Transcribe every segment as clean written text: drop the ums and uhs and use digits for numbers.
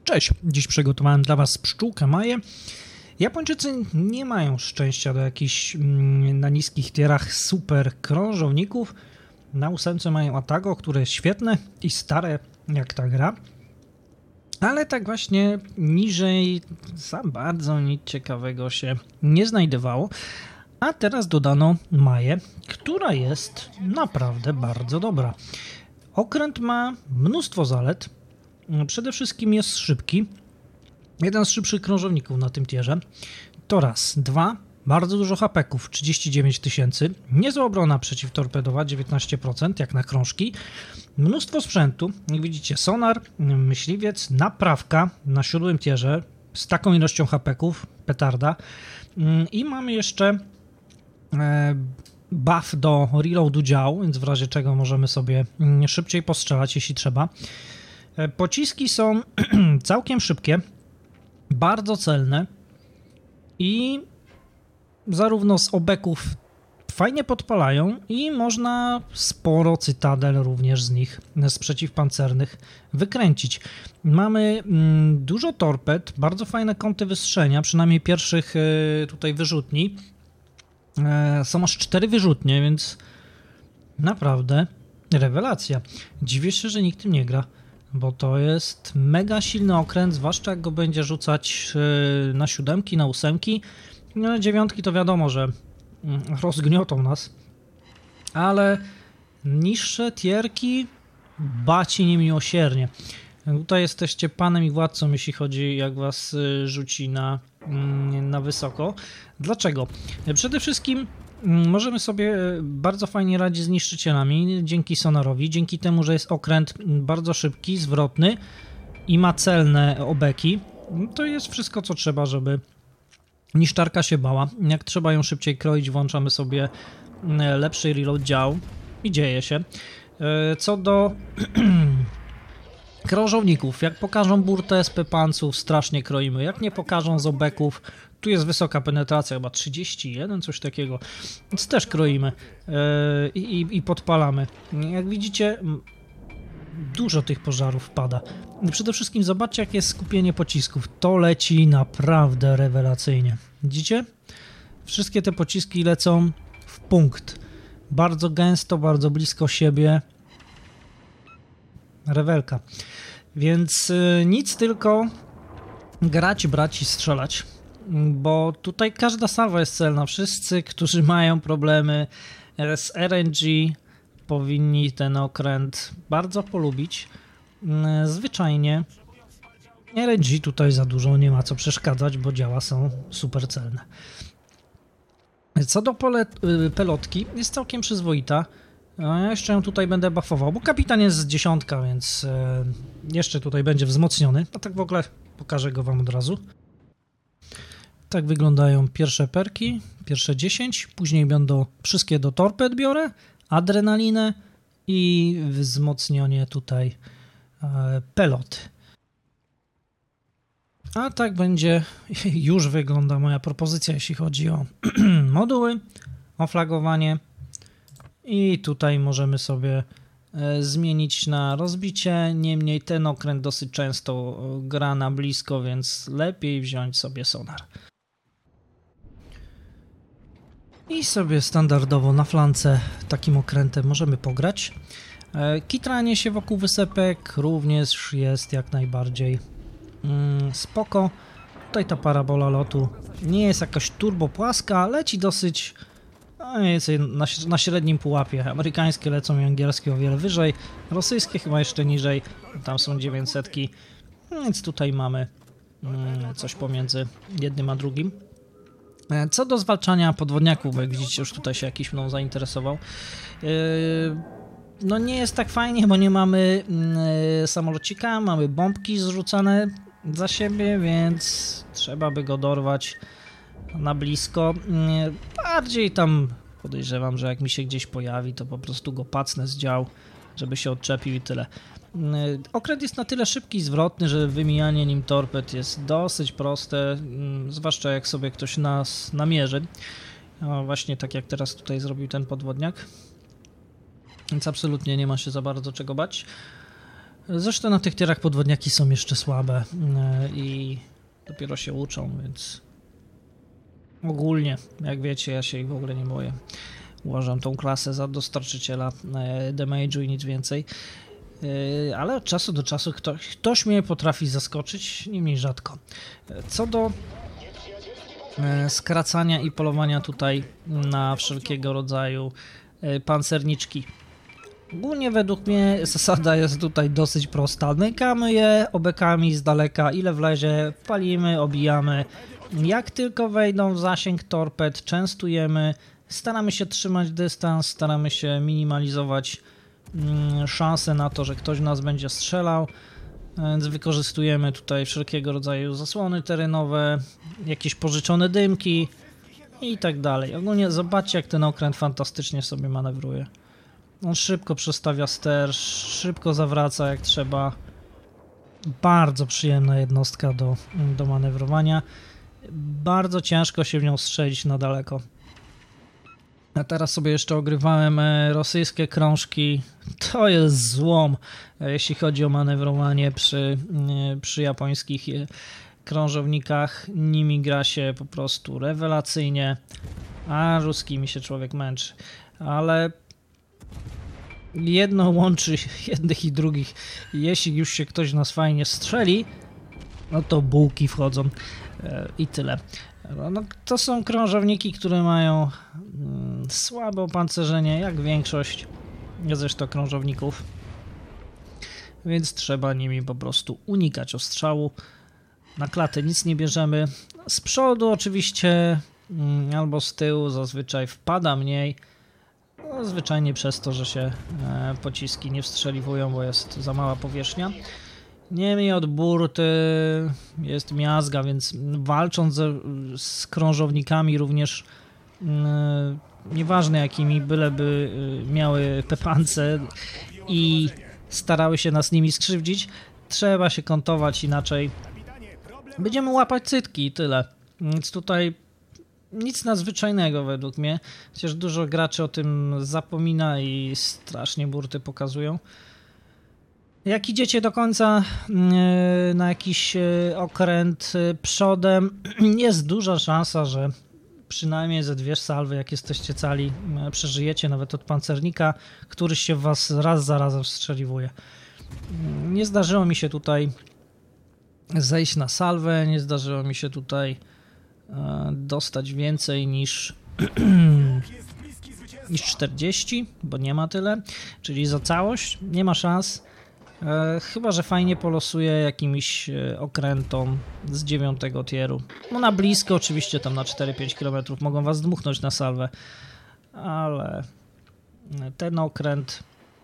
Cześć, dziś przygotowałem dla Was pszczółkę Maję. Japończycy nie mają szczęścia do jakichś na niskich tierach super krążowników. Na 8 mają Atago, które jest świetne i stare jak ta gra. Ale tak właśnie niżej za bardzo nic ciekawego się nie znajdowało. A teraz dodano Maję, która jest naprawdę bardzo dobra. Okręt ma mnóstwo zalet. Przede wszystkim jest szybki. Jeden z szybszych krążowników na tym tierze. To raz. Dwa. Bardzo dużo hapeków, 39 tysięcy. Niezła obrona przeciwtorpedowa, 19%, jak na krążki. Mnóstwo sprzętu. Jak widzicie, sonar, myśliwiec, naprawka na 7 tierze z taką ilością hapeków, petarda. I mamy jeszcze buff do reloadu dział, więc w razie czego możemy sobie szybciej postrzelać, jeśli trzeba. Pociski są całkiem szybkie, bardzo celne i zarówno z obeków fajnie podpalają i można sporo cytadel również z nich, z przeciwpancernych, wykręcić. Mamy dużo torped, bardzo fajne kąty wystrzenia, przynajmniej pierwszych tutaj wyrzutni. Są aż 4 wyrzutnie, więc naprawdę rewelacja. Dziwię się, że nikt tym nie gra, bo to jest mega silny okręt, zwłaszcza jak go będzie rzucać na 7, na 8. No, na 9 to wiadomo, że rozgniotą nas, ale niższe tierki baci niemiłosiernie. Tutaj jesteście panem i władcą, jeśli chodzi jak was rzuci na wysoko. Dlaczego? Przede wszystkim możemy sobie bardzo fajnie radzić z niszczycielami dzięki sonarowi, dzięki temu, że jest okręt bardzo szybki, zwrotny i ma celne obeki. To jest wszystko, co trzeba, żeby niszczarka się bała. Jak trzeba ją szybciej kroić, włączamy sobie lepszy reload dział i dzieje się. Co do krążowników, jak pokażą burtę z pepanców, strasznie kroimy. Jak nie pokażą z obeków, tu jest wysoka penetracja, chyba 31, coś takiego, więc też kroimy i podpalamy. Jak widzicie, dużo tych pożarów pada. Przede wszystkim zobaczcie, jakie jest skupienie pocisków. To leci naprawdę rewelacyjnie. Widzicie? Wszystkie te pociski lecą w punkt. Bardzo gęsto, bardzo blisko siebie. Rewelka. Więc nic, tylko grać, brać i strzelać. Bo tutaj każda salwa jest celna. Wszyscy, którzy mają problemy z RNG, powinni ten okręt bardzo polubić. Zwyczajnie RNG tutaj za dużo nie ma co przeszkadzać, bo działa są super celne. Co do pelotki, jest całkiem przyzwoita. Ja jeszcze ją tutaj będę buffował, bo kapitan jest z 10, więc jeszcze tutaj będzie wzmocniony. A tak w ogóle pokażę go wam od razu. Tak wyglądają pierwsze perki, pierwsze 10, później będą wszystkie do torped biorę, adrenalinę i wzmocnienie tutaj peloty. A tak będzie, już wygląda moja propozycja, jeśli chodzi o moduły, o flagowanie i tutaj możemy sobie zmienić na rozbicie, niemniej ten okręt dosyć często gra na blisko, więc lepiej wziąć sobie sonar. I sobie standardowo na flance takim okrętem możemy pograć. Kitranie się wokół wysepek również jest jak najbardziej spoko. Tutaj ta parabola lotu nie jest jakaś turbo płaska, leci dosyć na średnim pułapie. Amerykańskie lecą i angielskie o wiele wyżej, rosyjskie chyba jeszcze niżej, tam są 900, więc tutaj mamy coś pomiędzy jednym a drugim. Co do zwalczania podwodniaków, bo jak widzicie, już tutaj się jakiś mną zainteresował. No nie jest tak fajnie, bo nie mamy samolocika, mamy bombki zrzucane za siebie, więc trzeba by go dorwać na blisko. Bardziej tam podejrzewam, że jak mi się gdzieś pojawi, to po prostu go pacnę z dział, żeby się odczepił i tyle. Okręt jest na tyle szybki i zwrotny, że wymijanie nim torped jest dosyć proste, zwłaszcza jak sobie ktoś nas namierzy. Właśnie tak jak teraz tutaj zrobił ten podwodniak. Więc absolutnie nie ma się za bardzo czego bać. Zresztą na tych tierach podwodniaki są jeszcze słabe i dopiero się uczą, więc ogólnie, jak wiecie, ja się ich w ogóle nie boję. Uważam tą klasę za dostarczyciela damage'u i nic więcej. Ale od czasu do czasu ktoś mnie potrafi zaskoczyć, niemniej rzadko. Co do skracania i polowania tutaj na wszelkiego rodzaju pancerniczki. Ogólnie według mnie zasada jest tutaj dosyć prosta. Nykamy je obekami z daleka, ile wlezie, palimy, obijamy. Jak tylko wejdą w zasięg torped, częstujemy, staramy się trzymać dystans, staramy się minimalizować szanse na to, że ktoś w nas będzie strzelał, więc wykorzystujemy tutaj wszelkiego rodzaju zasłony terenowe, jakieś pożyczone dymki i tak dalej. Ogólnie zobaczcie, jak ten okręt fantastycznie sobie manewruje. On szybko przestawia ster, szybko zawraca jak trzeba. Bardzo przyjemna jednostka do manewrowania. Bardzo ciężko się w nią strzelić na daleko. A teraz sobie jeszcze ogrywałem rosyjskie krążki. To jest złom, jeśli chodzi o manewrowanie przy japońskich krążownikach. Nimi gra się po prostu rewelacyjnie, a ruskimi się człowiek męczy. Ale jedno łączy jednych i drugich. Jeśli już się ktoś nas fajnie strzeli, no to bułki wchodzą i tyle. No, to są krążowniki, które mają słabe opancerzenie, jak większość zresztą krążowników, więc trzeba nimi po prostu unikać ostrzału. Na klatę nic nie bierzemy. Z przodu oczywiście albo z tyłu zazwyczaj wpada mniej, no, zwyczajnie przez to, że się pociski nie wstrzeliwują, bo jest za mała powierzchnia. Niemniej od burty jest miazga, więc walcząc z krążownikami również, nieważne jakimi, byleby miały pepance i starały się nas nimi skrzywdzić, trzeba się kątować, inaczej będziemy łapać cytki i tyle. Więc tutaj nic nadzwyczajnego według mnie, chociaż dużo graczy o tym zapomina i strasznie burty pokazują. Jak idziecie do końca na jakiś okręt przodem, jest duża szansa, że przynajmniej ze 2 salwy, jak jesteście cali, przeżyjecie nawet od pancernika, który się w was raz za razem strzeliwuje. Nie zdarzyło mi się tutaj zejść na salwę, nie zdarzyło mi się tutaj dostać więcej niż 40, bo nie ma tyle, czyli za całość nie ma szans. Chyba że fajnie polosuje jakimś okrętom z 9 tieru. No na blisko oczywiście, tam na 4-5 km mogą was dmuchnąć na salwę, ale ten okręt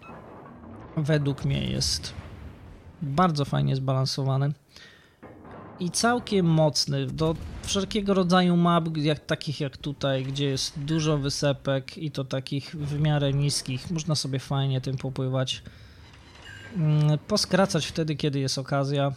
według mnie jest bardzo fajnie zbalansowany i całkiem mocny do wszelkiego rodzaju map, takich jak tutaj, gdzie jest dużo wysepek i to takich w miarę niskich. Można sobie fajnie tym popływać, poskracać wtedy, kiedy jest okazja.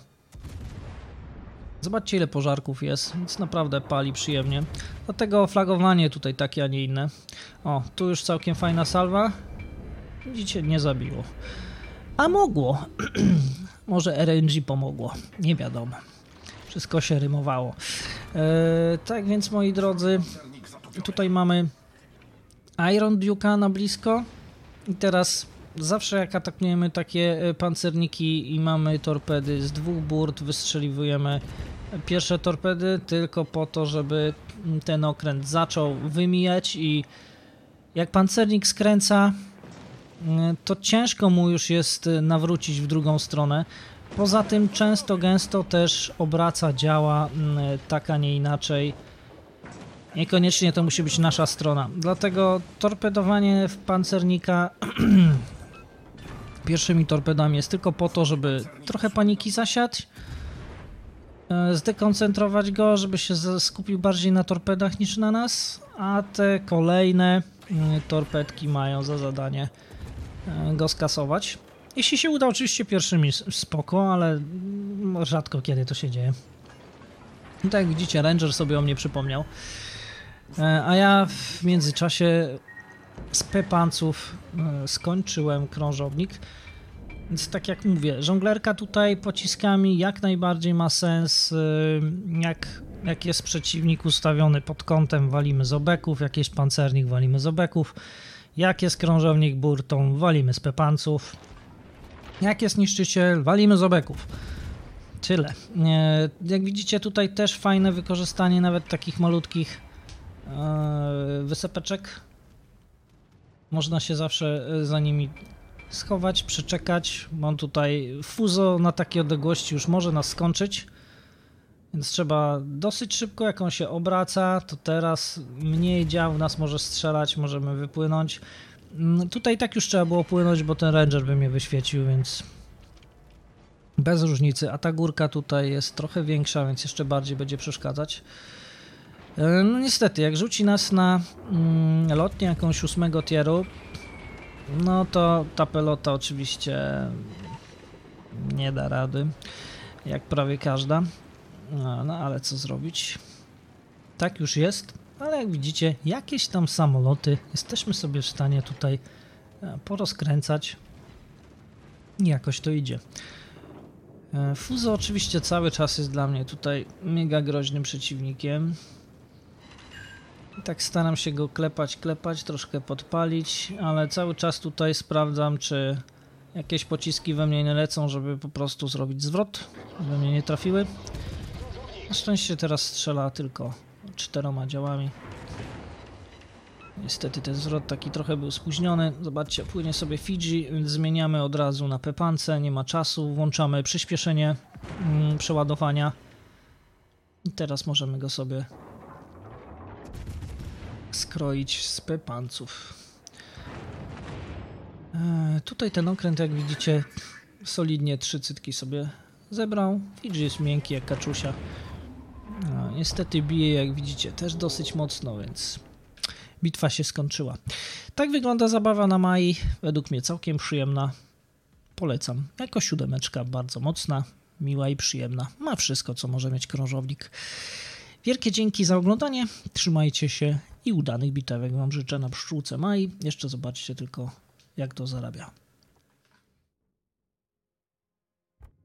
Zobaczcie, ile pożarków jest, więc naprawdę pali przyjemnie. Dlatego flagowanie tutaj takie, a nie inne. O, tu już całkiem fajna salwa. Widzicie, nie zabiło. A mogło. Może RNG pomogło, nie wiadomo. Wszystko się rymowało. Tak więc, moi drodzy, tutaj mamy Iron Duke'a na blisko. I teraz zawsze jak atakujemy takie pancerniki i mamy torpedy z 2 burt, wystrzeliwujemy pierwsze torpedy tylko po to, żeby ten okręt zaczął wymijać i jak pancernik skręca, to ciężko mu już jest nawrócić w drugą stronę. Poza tym często, gęsto też obraca działa tak, a nie inaczej. Niekoniecznie to musi być nasza strona. Dlatego torpedowanie w pancernika pierwszymi torpedami jest tylko po to, żeby trochę paniki zasiać, zdekoncentrować go, żeby się skupił bardziej na torpedach niż na nas, a te kolejne torpedki mają za zadanie go skasować. Jeśli się uda, oczywiście pierwszymi spoko, ale rzadko kiedy to się dzieje. I tak jak widzicie, Ranger sobie o mnie przypomniał. A ja w międzyczasie z pepanców skończyłem krążownik. Więc tak jak mówię, żonglerka tutaj pociskami jak najbardziej ma sens. Jak jest przeciwnik ustawiony pod kątem, walimy z obeków, jak jest pancernik, walimy z obeków, jak jest krążownik burtą, walimy z pepanców, jak jest niszczyciel, walimy z obeków. Tyle. Jak widzicie, tutaj też fajne wykorzystanie nawet takich malutkich wysepeczek. Można się zawsze za nimi schować, przeczekać. Mam tutaj fuzo na takiej odległości, już może nas skończyć. Więc trzeba dosyć szybko, jak on się obraca, to teraz mniej dział nas może strzelać, możemy wypłynąć. Tutaj tak już trzeba było płynąć, bo ten ranger by mnie wyświecił, więc bez różnicy. A ta górka tutaj jest trochę większa, więc jeszcze bardziej będzie przeszkadzać. No niestety, jak rzuci nas na lotnię jakąś 8 tieru, no to ta pelota oczywiście nie da rady, jak prawie każda. No ale co zrobić? Tak już jest, ale jak widzicie, jakieś tam samoloty jesteśmy sobie w stanie tutaj porozkręcać i jakoś to idzie. Fuzo oczywiście cały czas jest dla mnie tutaj mega groźnym przeciwnikiem. I tak staram się go klepać, troszkę podpalić, ale cały czas tutaj sprawdzam, czy jakieś pociski we mnie nie lecą, żeby po prostu zrobić zwrot, żeby mnie nie trafiły. Na szczęście teraz strzela tylko 4 działami. Niestety ten zwrot taki trochę był spóźniony. Zobaczcie, płynie sobie Fidżi, więc zmieniamy od razu na pepance, nie ma czasu. Włączamy przyspieszenie przeładowania. I teraz możemy go sobie skroić z pepanców. Tutaj ten okręt, jak widzicie, solidnie 3 cytki sobie zebrał. Fidżi jest miękki jak kaczusia. Niestety bije, jak widzicie, też dosyć mocno, więc bitwa się skończyła. Tak wygląda zabawa na Mai. Według mnie całkiem przyjemna. Polecam. Jako 7, bardzo mocna, miła i przyjemna. Ma wszystko, co może mieć krążownik. Wielkie dzięki za oglądanie. Trzymajcie się i udanych bitewek wam życzę na pszczółce Mai. Jeszcze zobaczcie tylko, jak to zarabia.